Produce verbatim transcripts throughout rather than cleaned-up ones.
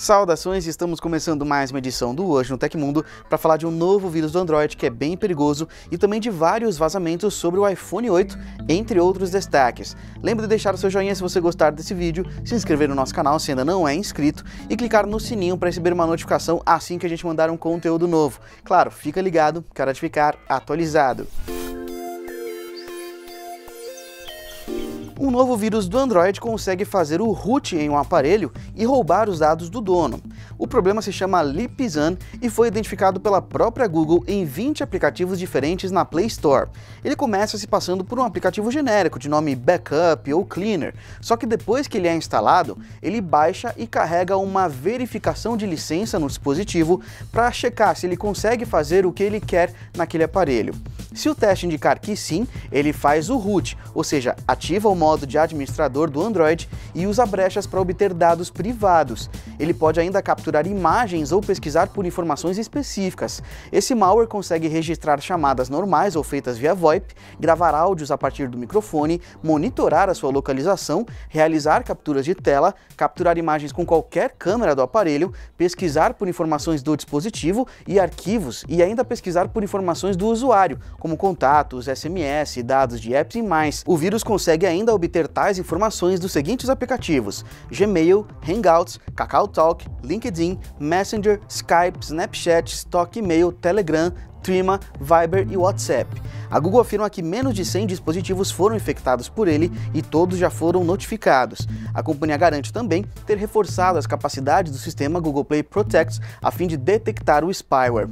Saudações, estamos começando mais uma edição do Hoje no Tecmundo para falar de um novo vírus do Android que é bem perigoso e também de vários vazamentos sobre o iPhone oito, entre outros destaques. Lembre de deixar o seu joinha se você gostar desse vídeo, se inscrever no nosso canal se ainda não é inscrito e clicar no sininho para receber uma notificação assim que a gente mandar um conteúdo novo. Claro, fica ligado, que é hora de ficar atualizado. Um novo vírus do Android consegue fazer o root em um aparelho e roubar os dados do dono. O problema se chama Lipizan e foi identificado pela própria Google em vinte aplicativos diferentes na Play Store. Ele começa se passando por um aplicativo genérico de nome Backup ou Cleaner, só que depois que ele é instalado, ele baixa e carrega uma verificação de licença no dispositivo para checar se ele consegue fazer o que ele quer naquele aparelho. Se o teste indicar que sim, ele faz o root, ou seja, ativa o modo de administrador do Android e usa brechas para obter dados privados. Ele pode ainda capturar imagens ou pesquisar por informações específicas. Esse malware consegue registrar chamadas normais ou feitas via VoIP, gravar áudios a partir do microfone, monitorar a sua localização, realizar capturas de tela, capturar imagens com qualquer câmera do aparelho, pesquisar por informações do dispositivo e arquivos e ainda pesquisar por informações do usuário, como contatos, S M S, dados de apps e mais. O vírus consegue ainda obter tais informações dos seguintes aplicativos: Gmail, Hangouts, KakaoTalk, LinkedIn, Messenger, Skype, Snapchat, Stock Email, Telegram, Threema, Viber e WhatsApp. A Google afirma que menos de cem dispositivos foram infectados por ele e todos já foram notificados. A companhia garante também ter reforçado as capacidades do sistema Google Play Protect a fim de detectar o spyware.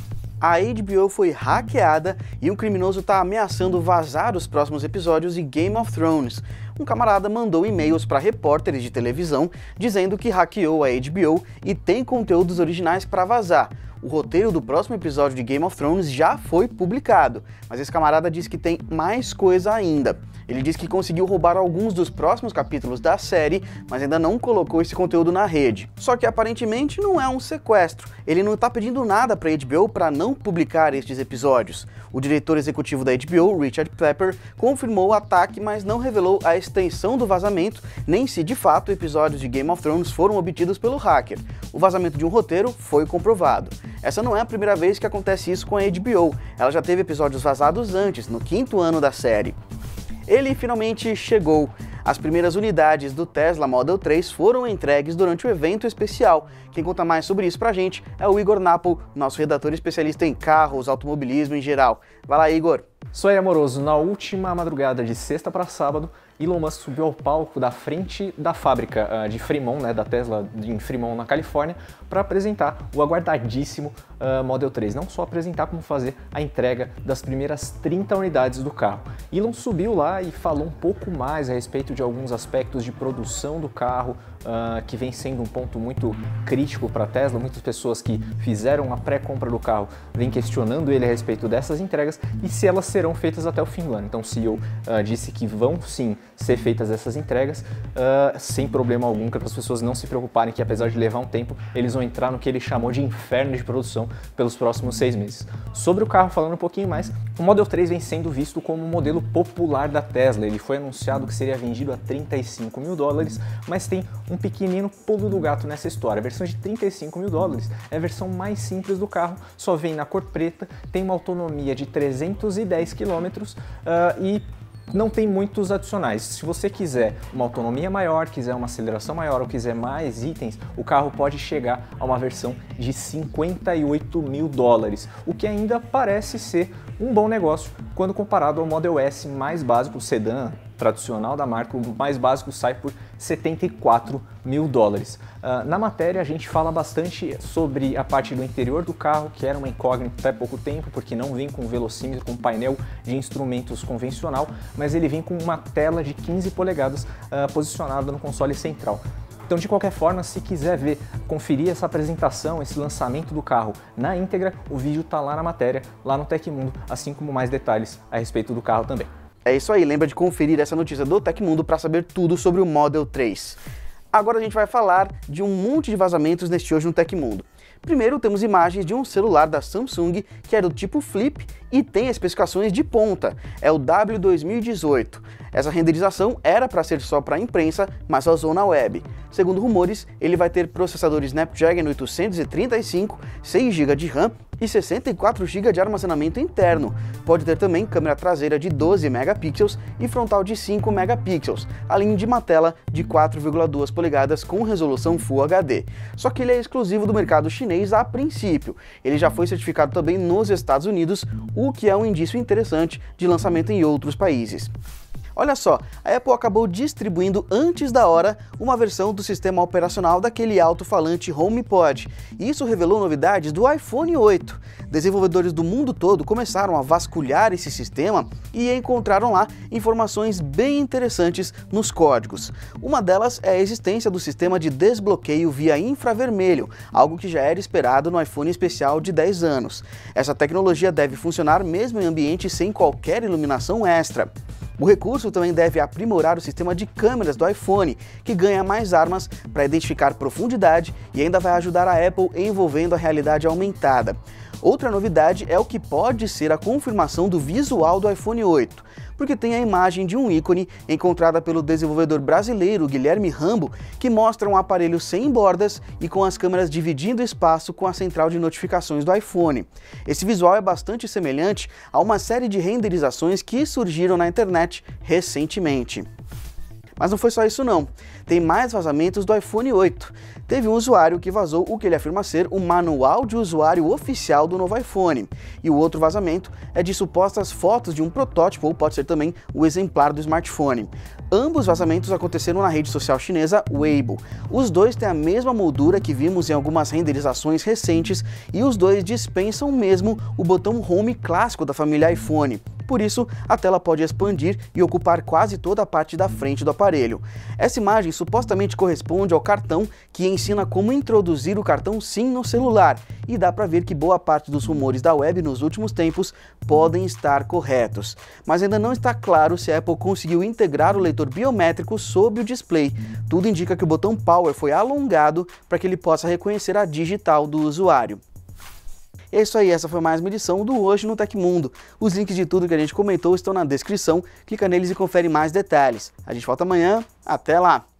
A H B O foi hackeada e um criminoso está ameaçando vazar os próximos episódios de Game of Thrones. Um camarada mandou e-mails para repórteres de televisão dizendo que hackeou a H B O e tem conteúdos originais para vazar. O roteiro do próximo episódio de Game of Thrones já foi publicado, mas esse camarada diz que tem mais coisa ainda. Ele diz que conseguiu roubar alguns dos próximos capítulos da série, mas ainda não colocou esse conteúdo na rede. Só que aparentemente não é um sequestro. Ele não está pedindo nada para a H B O para não publicar estes episódios. O diretor executivo da H B O, Richard Plepper, confirmou o ataque, mas não revelou a extensão do vazamento, nem se de fato episódios de Game of Thrones foram obtidos pelo hacker. O vazamento de um roteiro foi comprovado. Essa não é a primeira vez que acontece isso com a H B O. Ela já teve episódios vazados antes, no quinto ano da série. Ele finalmente chegou. As primeiras unidades do Tesla Model três foram entregues durante o evento especial. Quem conta mais sobre isso pra gente é o Igor Napol, nosso redator especialista em carros, automobilismo em geral. Vai lá, Igor. Sou aí, amoroso. Na última madrugada de sexta para sábado, Elon Musk subiu ao palco da frente da fábrica uh, de Fremont, né, da Tesla em Fremont, na Califórnia, para apresentar o aguardadíssimo uh, Model três. Não só apresentar, como fazer a entrega das primeiras trinta unidades do carro. Elon subiu lá e falou um pouco mais a respeito de alguns aspectos de produção do carro, uh, que vem sendo um ponto muito crítico para a Tesla. Muitas pessoas que fizeram a pré-compra do carro vêm questionando ele a respeito dessas entregas e se elas serão feitas até o fim do ano. Então o C E O uh, disse que vão sim ser feitas essas entregas uh, sem problema algum, para as pessoas não se preocuparem que, apesar de levar um tempo, eles vão entrar no que ele chamou de inferno de produção pelos próximos seis meses. Sobre o carro, falando um pouquinho mais, o Model três vem sendo visto como um modelo popular da Tesla. Ele foi anunciado que seria vendido a trinta e cinco mil dólares, mas tem um pequenino pulo do gato nessa história. A versão de trinta e cinco mil dólares é a versão mais simples do carro, só vem na cor preta, tem uma autonomia de trezentos e dez quilômetros uh, e não tem muitos adicionais. Se você quiser uma autonomia maior, quiser uma aceleração maior ou quiser mais itens, o carro pode chegar a uma versão de cinquenta e oito mil dólares, o que ainda parece ser um bom negócio quando comparado ao Model S mais básico, o sedã tradicional da marca. O mais básico sai por setenta e quatro mil dólares. Uh, na matéria a gente fala bastante sobre a parte do interior do carro, que era uma incógnita até pouco tempo, porque não vem com velocímetro, com painel de instrumentos convencional, mas ele vem com uma tela de quinze polegadas uh, posicionada no console central. Então, de qualquer forma, se quiser ver, conferir essa apresentação, esse lançamento do carro na íntegra, o vídeo tá lá na matéria, lá no Tecmundo, assim como mais detalhes a respeito do carro também. É isso aí, lembra de conferir essa notícia do Tecmundo para saber tudo sobre o Model três. Agora a gente vai falar de um monte de vazamentos neste Hoje no Tecmundo. Primeiro temos imagens de um celular da Samsung que é do tipo Flip e tem especificações de ponta, é o W dois mil e dezoito. Essa renderização era para ser só para a imprensa, mas vazou na web. Segundo rumores, ele vai ter processador Snapdragon oitocentos e trinta e cinco, seis gigas de RAM e sessenta e quatro gigas de armazenamento interno. Pode ter também câmera traseira de doze megapixels e frontal de cinco megapixels, além de uma tela de quatro vírgula duas polegadas com resolução Full H D. Só que ele é exclusivo do mercado chinês a princípio. Ele já foi certificado também nos Estados Unidos, o que é um indício interessante de lançamento em outros países. Olha só, a Apple acabou distribuindo antes da hora uma versão do sistema operacional daquele alto-falante HomePod, e isso revelou novidades do iPhone oito. Desenvolvedores do mundo todo começaram a vasculhar esse sistema e encontraram lá informações bem interessantes nos códigos. Uma delas é a existência do sistema de desbloqueio via infravermelho, algo que já era esperado no iPhone especial de dez anos. Essa tecnologia deve funcionar mesmo em ambiente sem qualquer iluminação extra. O recurso também deve aprimorar o sistema de câmeras do iPhone, que ganha mais armas para identificar profundidade e ainda vai ajudar a Apple envolvendo a realidade aumentada. Outra novidade é o que pode ser a confirmação do visual do iPhone oito, porque tem a imagem de um ícone encontrada pelo desenvolvedor brasileiro Guilherme Rambo, que mostra um aparelho sem bordas e com as câmeras dividindo espaço com a central de notificações do iPhone. Esse visual é bastante semelhante a uma série de renderizações que surgiram na internet recentemente. Mas não foi só isso não, tem mais vazamentos do iPhone oito. Teve um usuário que vazou o que ele afirma ser o manual de usuário oficial do novo iPhone, e o outro vazamento é de supostas fotos de um protótipo, ou pode ser também o exemplar do smartphone. Ambos vazamentos aconteceram na rede social chinesa Weibo. Os dois têm a mesma moldura que vimos em algumas renderizações recentes, e os dois dispensam mesmo o botão Home clássico da família iPhone. Por isso, a tela pode expandir e ocupar quase toda a parte da frente do aparelho. Essa imagem supostamente corresponde ao cartão que ensina como introduzir o cartão SIM no celular, e dá para ver que boa parte dos rumores da web nos últimos tempos podem estar corretos. Mas ainda não está claro se a Apple conseguiu integrar o leitor biométrico sob o display. Tudo indica que o botão Power foi alongado para que ele possa reconhecer a digital do usuário. É isso aí, essa foi mais uma edição do Hoje no Tecmundo. Os links de tudo que a gente comentou estão na descrição, clica neles e confere mais detalhes. A gente volta amanhã, até lá!